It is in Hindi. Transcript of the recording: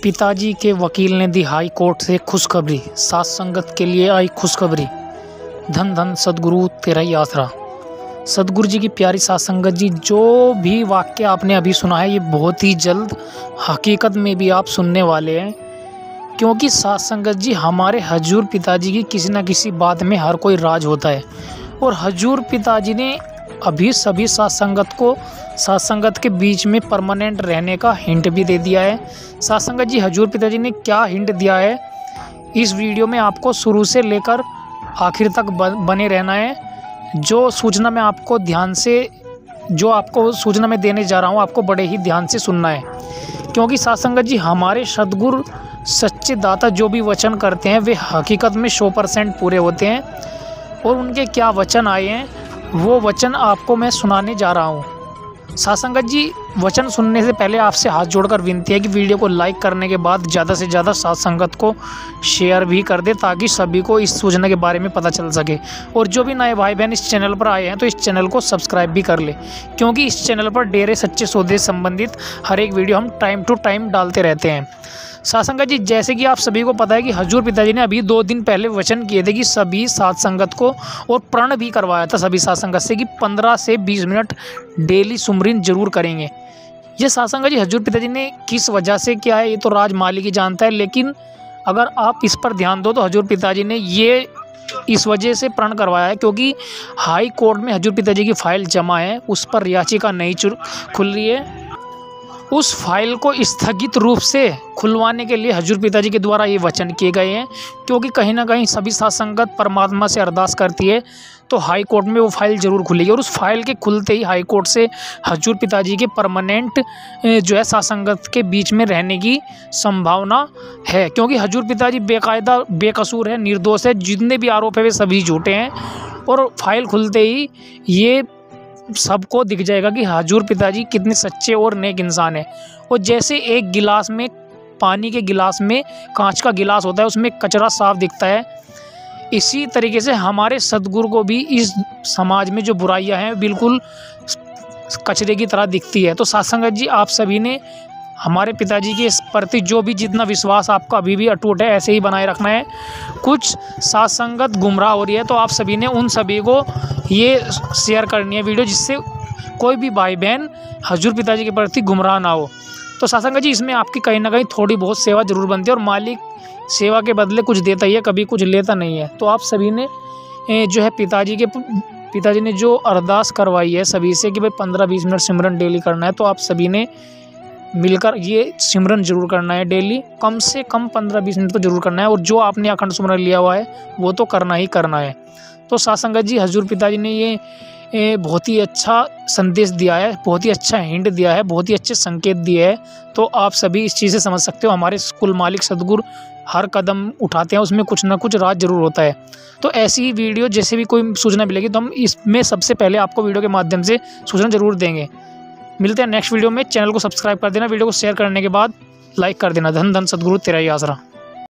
पिताजी के वकील ने दी हाई कोर्ट से खुशखबरी, साथ संगत के लिए आई खुशखबरी। धन धन सदगुरु तेरा ही आसरा। सदगुरु जी की प्यारी साथ संगत जी, जो भी वाक्य आपने अभी सुना है ये बहुत ही जल्द हकीकत में भी आप सुनने वाले हैं, क्योंकि साथ संगत जी हमारे हजूर पिताजी की किसी न किसी बात में हर कोई राज होता है। और हजूर पिताजी ने अभी सभी साथ संगत को साथ संगत के बीच में परमानेंट रहने का हिंट भी दे दिया है। साथ संगत जी हजूर पिताजी ने क्या हिंट दिया है, इस वीडियो में आपको शुरू से लेकर आखिर तक बने रहना है। जो सूचना मैं आपको सूचना मैं देने जा रहा हूँ, आपको बड़े ही ध्यान से सुनना है, क्योंकि साथ संगत जी हमारे सद्गुरु सच्चे दाता जो भी वचन करते हैं वे हकीकत में 100% पूरे होते हैं। और उनके क्या वचन आए हैं वो वचन आपको मैं सुनाने जा रहा हूँ। साथ संगत जी वचन सुनने से पहले आपसे हाथ जोड़कर विनती है कि वीडियो को लाइक करने के बाद ज़्यादा से ज़्यादा साथ संगत को शेयर भी कर दे, ताकि सभी को इस सूचना के बारे में पता चल सके। और जो भी नए भाई बहन इस चैनल पर आए हैं तो इस चैनल को सब्सक्राइब भी कर ले, क्योंकि इस चैनल पर डेरे सच्चे सौदे संबंधित हर एक वीडियो हम टाइम टू टाइम डालते रहते हैं। साथ संगत जी जैसे कि आप सभी को पता है कि हजूर पिताजी ने अभी 2 दिन पहले वचन किए थे कि सभी साथ संगत को, और प्रण भी करवाया था सभी साथ संगत से, कि 15 से 20 मिनट डेली सुमरन जरूर करेंगे। ये साथ संगत जी हजूर पिताजी ने किस वजह से किया है ये तो राज मालिक ही जानता है, लेकिन अगर आप इस पर ध्यान दो तो हजूर पिताजी ने ये इस वजह से प्रण करवाया है क्योंकि हाई कोर्ट में हजूर पिताजी की फाइल जमा है, उस पर याचिका नहीं खुल रही है। उस फाइल को स्थगित रूप से खुलवाने के लिए हजूर पिताजी के द्वारा ये वचन किए गए हैं, क्योंकि कहीं ना कहीं सभी साथ संगत परमात्मा से अरदास करती है तो हाई कोर्ट में वो फाइल ज़रूर खुलेगी। और उस फाइल के खुलते ही हाई कोर्ट से हजूर पिताजी के परमानेंट जो है साथ संगत के बीच में रहने की संभावना है, क्योंकि हजूर पिताजी बेकायदा बेकसूर है, निर्दोष है, जितने भी आरोप है वे सभी झूठे हैं। और फाइल खुलते ही ये सबको दिख जाएगा कि हजूर पिताजी कितने सच्चे और नेक इंसान है। और जैसे एक गिलास में, पानी के गिलास में कांच का गिलास होता है, उसमें कचरा साफ दिखता है, इसी तरीके से हमारे सद्गुरु को भी इस समाज में जो बुराइयां हैं बिल्कुल कचरे की तरह दिखती है। तो साथ संगत जी आप सभी ने हमारे पिताजी के प्रति जो भी जितना विश्वास आपका अभी भी अटूट है ऐसे ही बनाए रखना है। कुछ साथ संगत गुमराह हो रही है तो आप सभी ने उन सभी को ये शेयर करनी है वीडियो, जिससे कोई भी भाई बहन हजूर पिताजी के प्रति गुमराह ना हो। तो साथ संगत जी इसमें आपकी कहीं ना कहीं थोड़ी बहुत सेवा जरूर बनती है, और मालिक सेवा के बदले कुछ देता ही है, कभी कुछ लेता नहीं है। तो आप सभी ने जो है पिताजी ने जो अरदास करवाई है सभी से कि भाई 15-20 मिनट सिमरन डेली करना है, तो आप सभी ने मिलकर ये सिमरन जरूर करना है डेली, कम से कम 15-20 मिनट तो जरूर करना है। और जो आपने अखंड सिमरन लिया हुआ है वो तो करना ही करना है। तो साथ संगत जी हजूर पिताजी ने ये बहुत ही अच्छा संदेश दिया है, बहुत ही अच्छा हिंट दिया है, बहुत ही अच्छे संकेत दिए हैं। तो आप सभी इस चीज़ से समझ सकते हो हमारे कुल मालिक सद्गुरु हर कदम उठाते हैं उसमें कुछ ना कुछ राज जरूर होता है। तो ऐसी वीडियो जैसे भी कोई सूचना मिलेगी तो हम इसमें सबसे पहले आपको वीडियो के माध्यम से सूचना जरूर देंगे। मिलते हैं नेक्स्ट वीडियो में। चैनल को सब्सक्राइब कर देना, वीडियो को शेयर करने के बाद लाइक कर देना। धन धन सद्गुरु तेरा ही आसरा।